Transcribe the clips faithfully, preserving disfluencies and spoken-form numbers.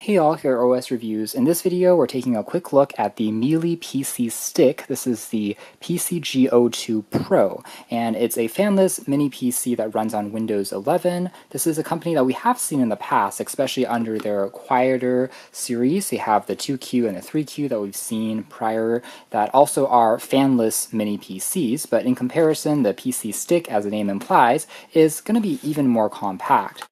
Hey all, here are O S Reviews. In this video, we're taking a quick look at the MeLE P C Stick. This is the P C G zero two Pro, and it's a fanless mini P C that runs on Windows eleven. This is a company that we have seen in the past, especially under their quieter series. They have the two Q and the three Q that we've seen prior that also are fanless mini P Cs, but in comparison, the P C Stick, as the name implies, is going to be even more compact.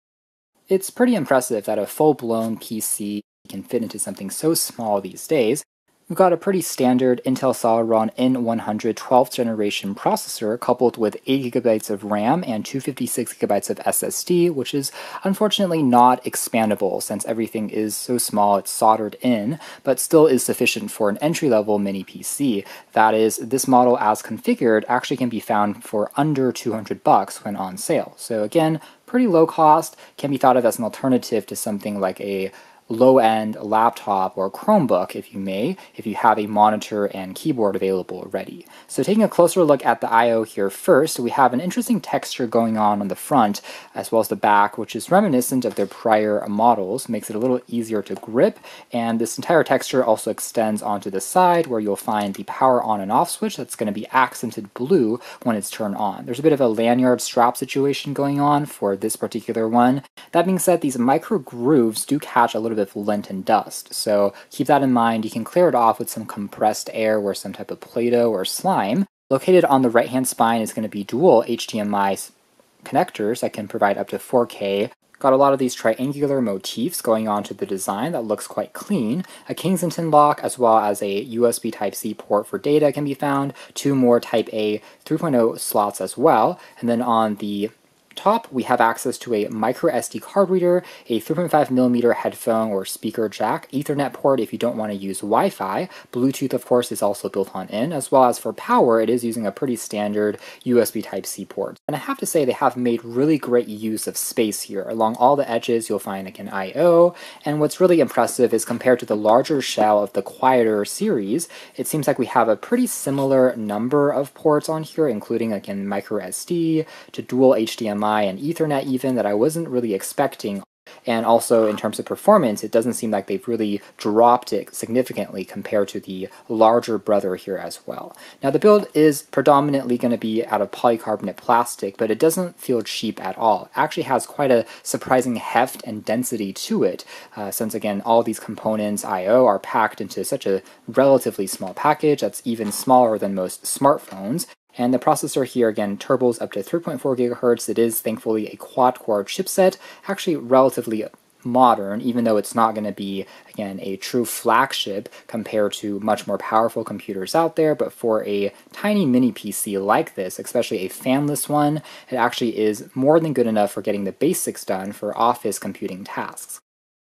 It's pretty impressive that a full-blown P C can fit into something so small these days. We've got a pretty standard Intel Celeron N one hundred twelfth generation processor coupled with eight gigabytes of RAM and two hundred fifty-six gigabytes of S S D, which is unfortunately not expandable since everything is so small it's soldered in, but still is sufficient for an entry-level mini P C. That is, this model as configured actually can be found for under two hundred bucks when on sale. So again, pretty low cost, can be thought of as an alternative to something like a low-end laptop or Chromebook, if you may, if you have a monitor and keyboard available already. So taking a closer look at the I O here first, we have an interesting texture going on on the front as well as the back, which is reminiscent of their prior models, makes it a little easier to grip, and this entire texture also extends onto the side where you'll find the power on and off switch that's going to be accented blue when it's turned on. There's a bit of a lanyard strap situation going on for this particular one. That being said, these micro grooves do catch a little bit of lint and dust, so keep that in mind. You can clear it off with some compressed air or some type of Play-Doh or slime. Located on the right-hand spine is going to be dual H D M I connectors that can provide up to four K. Got a lot of these triangular motifs going on to the design that looks quite clean. A Kensington lock as well as a U S B Type-C port for data can be found. Two more Type A three point oh slots as well. And then on the top, we have access to a micro S D card reader, a three point five millimeter headphone or speaker jack, Ethernet port if you don't want to use Wi-Fi. Bluetooth, of course, is also built on in, as well as for power, it is using a pretty standard U S B Type-C port. And I have to say, they have made really great use of space here. Along all the edges, you'll find again I O, and what's really impressive is compared to the larger shell of the quieter series, it seems like we have a pretty similar number of ports on here, including again micro S D to dual H D M I and Ethernet even, that I wasn't really expecting. And also in terms of performance, it doesn't seem like they've really dropped it significantly compared to the larger brother here as well. Now the build is predominantly going to be out of polycarbonate plastic, but it doesn't feel cheap at all. It actually has quite a surprising heft and density to it, uh, since again all these components I O are packed into such a relatively small package that's even smaller than most smartphones. And the processor here, again, turbos up to three point four gigahertz. It is thankfully a quad-core chipset, actually relatively modern, even though it's not going to be, again, a true flagship compared to much more powerful computers out there. But for a tiny mini P C like this, especially a fanless one, it actually is more than good enough for getting the basics done for office computing tasks.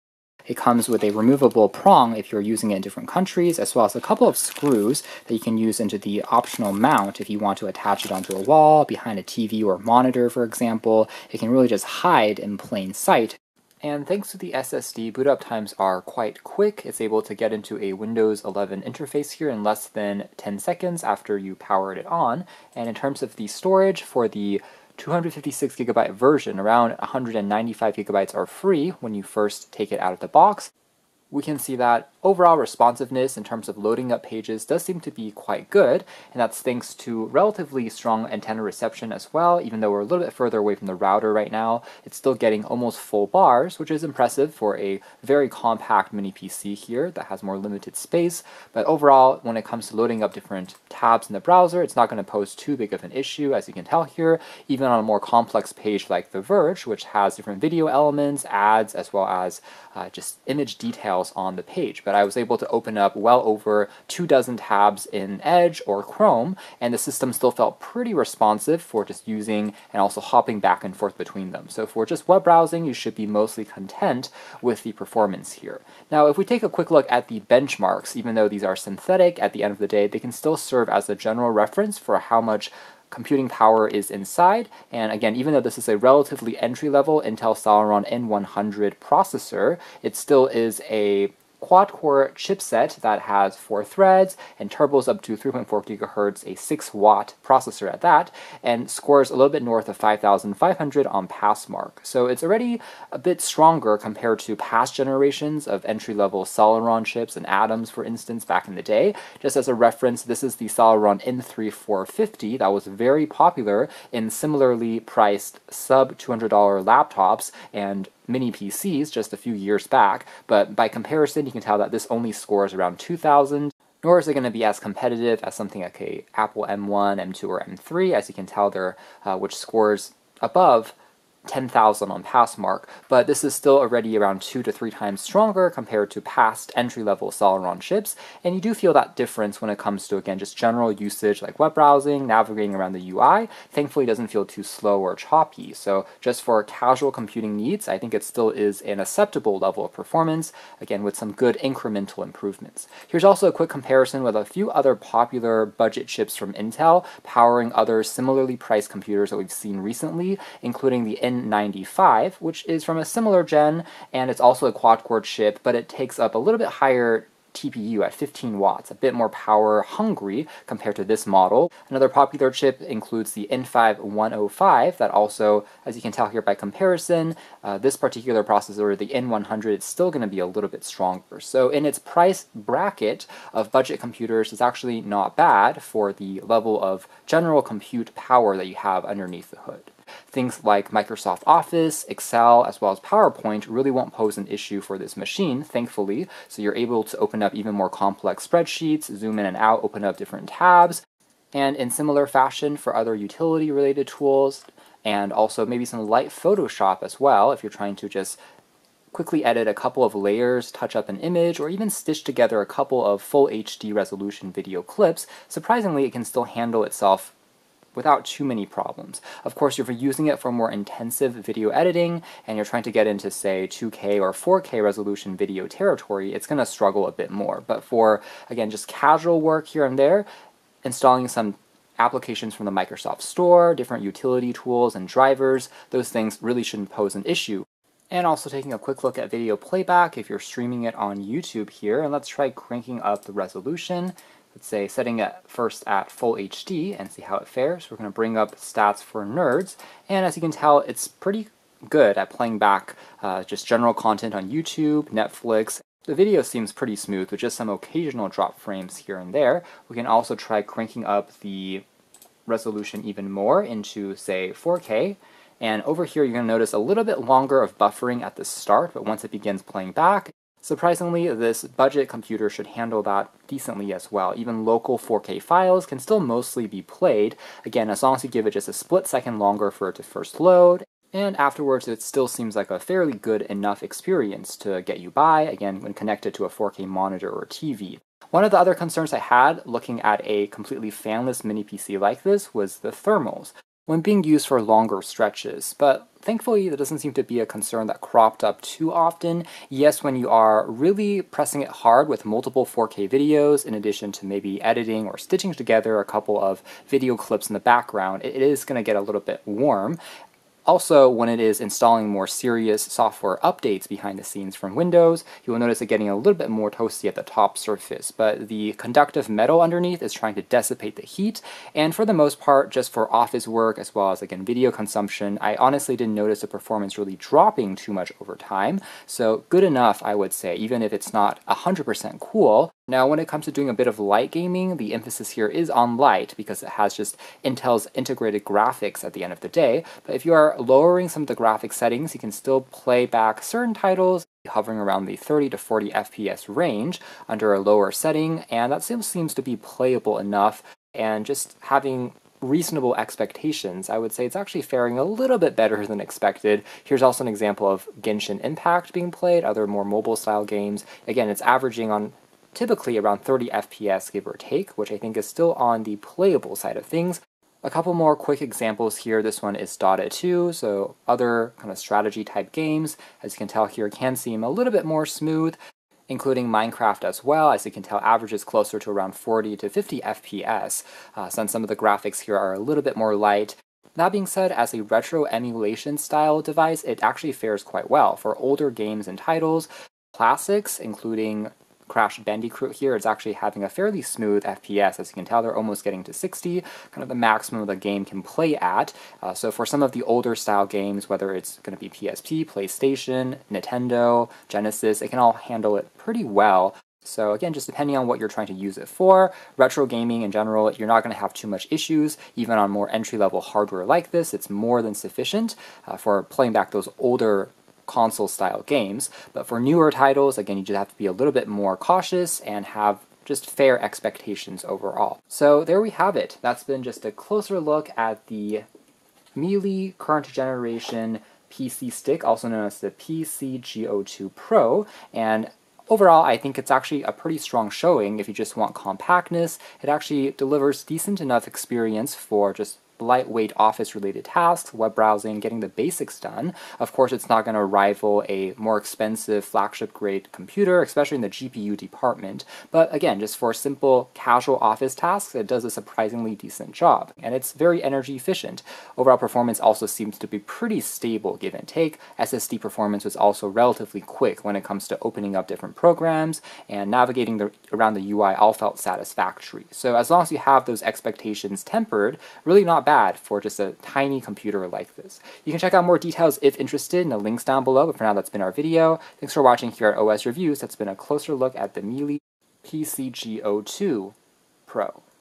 It comes with a removable prong if you're using it in different countries, as well as a couple of screws that you can use into the optional mount if you want to attach it onto a wall, behind a T V or monitor, for example. It can really just hide in plain sight. And thanks to the S S D, boot up times are quite quick. It's able to get into a Windows eleven interface here in less than ten seconds after you powered it on. And in terms of the storage, for the two hundred fifty-six gigabyte version, around one hundred ninety-five gigabytes are free when you first take it out of the box. We can see that overall responsiveness in terms of loading up pages does seem to be quite good, and that's thanks to relatively strong antenna reception as well. Even though we're a little bit further away from the router right now, it's still getting almost full bars, which is impressive for a very compact mini P C here that has more limited space. But overall, when it comes to loading up different tabs in the browser, it's not going to pose too big of an issue, as you can tell here, even on a more complex page like The Verge, which has different video elements, ads, as well as uh, just image details on the page. But I was able to open up well over two dozen tabs in Edge or Chrome, and the system still felt pretty responsive for just using and also hopping back and forth between them. So for just web browsing, you should be mostly content with the performance here. Now, if we take a quick look at the benchmarks, even though these are synthetic, at the end of the day, they can still serve as a general reference for how much computing power is inside. And again, even though this is a relatively entry-level Intel Celeron N one hundred processor, it still is a quad-core chipset that has four threads and turbos up to three point four gigahertz, a six watt processor at that, and scores a little bit north of five thousand five hundred on pass mark. So it's already a bit stronger compared to past generations of entry-level Celeron chips and Atoms, for instance, back in the day. Just as a reference, this is the Celeron N three four fifty that was very popular in similarly priced sub two hundred dollar laptops and mini P Cs just a few years back, but by comparison you can tell that this only scores around two thousand, nor is it going to be as competitive as something like a Apple M one, M two, or M three, as you can tell there, uh, which scores above ten thousand on pass mark, but this is still already around two to three times stronger compared to past entry-level Celeron chips, and you do feel that difference when it comes to, again, just general usage like web browsing, navigating around the U I. Thankfully, it doesn't feel too slow or choppy, so just for casual computing needs, I think it still is an acceptable level of performance, again, with some good incremental improvements. Here's also a quick comparison with a few other popular budget chips from Intel, powering other similarly priced computers that we've seen recently, including the N ninety-five, which is from a similar gen, and it's also a quad-core chip, but it takes up a little bit higher T P U at fifteen watts, a bit more power hungry compared to this model. Another popular chip includes the N five one oh five that also, as you can tell here by comparison, uh, this particular processor, the N one hundred, is still going to be a little bit stronger. So in its price bracket of budget computers, it's actually not bad for the level of general compute power that you have underneath the hood. Things like Microsoft Office, Excel, as well as PowerPoint really won't pose an issue for this machine, thankfully, so you're able to open up even more complex spreadsheets, zoom in and out, open up different tabs, and in similar fashion for other utility-related tools, and also maybe some light Photoshop as well, if you're trying to just quickly edit a couple of layers, touch up an image, or even stitch together a couple of full H D resolution video clips. Surprisingly, it can still handle itself without too many problems. Of course, if you're using it for more intensive video editing and you're trying to get into, say, two K or four K resolution video territory, it's going to struggle a bit more. But for, again, just casual work here and there, installing some applications from the Microsoft Store, different utility tools and drivers, those things really shouldn't pose an issue. And also taking a quick look at video playback if you're streaming it on YouTube here, and let's try cranking up the resolution. Let's say setting it first at full H D and see how it fares. We're going to bring up stats for nerds, and as you can tell, it's pretty good at playing back uh, just general content on YouTube, Netflix. The video seems pretty smooth with just some occasional drop frames here and there. We can also try cranking up the resolution even more into, say, four K. And over here, you're going to notice a little bit longer of buffering at the start, but once it begins playing back, surprisingly, this budget computer should handle that decently as well. Even local four K files can still mostly be played, again, as long as you give it just a split second longer for it to first load, and afterwards it still seems like a fairly good enough experience to get you by, again, when connected to a four K monitor or T V. One of the other concerns I had looking at a completely fanless mini P C like this was the thermals when being used for longer stretches, but thankfully that doesn't seem to be a concern that cropped up too often. Yes, when you are really pressing it hard with multiple four K videos, in addition to maybe editing or stitching together a couple of video clips in the background, it is going to get a little bit warm. Also, when it is installing more serious software updates behind the scenes from Windows, you will notice it getting a little bit more toasty at the top surface, but the conductive metal underneath is trying to dissipate the heat, and for the most part, just for office work as well as, again, video consumption, I honestly didn't notice the performance really dropping too much over time, so good enough, I would say, even if it's not one hundred percent cool. Now, when it comes to doing a bit of light gaming, the emphasis here is on light because it has just Intel's integrated graphics at the end of the day, but if you are lowering some of the graphic settings, you can still play back certain titles hovering around the thirty to forty F P S range under a lower setting, and that still seems to be playable enough, and just having reasonable expectations, I would say it's actually faring a little bit better than expected. Here's also an example of Genshin Impact being played, other more mobile style games. Again, it's averaging on typically around thirty F P S, give or take, which I think is still on the playable side of things. A couple more quick examples here. This one is Dota two, so other kind of strategy type games, as you can tell here, can seem a little bit more smooth, including Minecraft as well. As you can tell, averages closer to around forty to fifty F P S, uh, since some of the graphics here are a little bit more light. That being said, as a retro emulation style device, it actually fares quite well for older games and titles. classics, including Crash Bandicoot here, it's actually having a fairly smooth F P S. As you can tell, they're almost getting to sixty, kind of the maximum the game can play at. Uh, so for some of the older style games, whether it's going to be P S P, PlayStation, Nintendo, Genesis, it can all handle it pretty well. So again, just depending on what you're trying to use it for, retro gaming in general, you're not going to have too much issues. Even on more entry-level hardware like this, it's more than sufficient uh, for playing back those older console-style games. But for newer titles, again, you just have to be a little bit more cautious and have just fair expectations overall. So there we have it. That's been just a closer look at the MeLE current generation P C stick, also known as the P C G zero two Pro, and overall, I think it's actually a pretty strong showing. If you just want compactness, it actually delivers decent enough experience for just lightweight office-related tasks, web browsing, getting the basics done. Of course, it's not going to rival a more expensive flagship-grade computer, especially in the G P U department. But again, just for simple, casual office tasks, it does a surprisingly decent job. And it's very energy efficient. Overall performance also seems to be pretty stable, give and take. S S D performance was also relatively quick when it comes to opening up different programs, and navigating the, around the U I all felt satisfactory. So as long as you have those expectations tempered, really not bad for just a tiny computer like this. You can check out more details if interested in the links down below, but for now that's been our video. Thanks for watching here at O S Reviews. That's been a closer look at the MeLE P C G zero two Pro.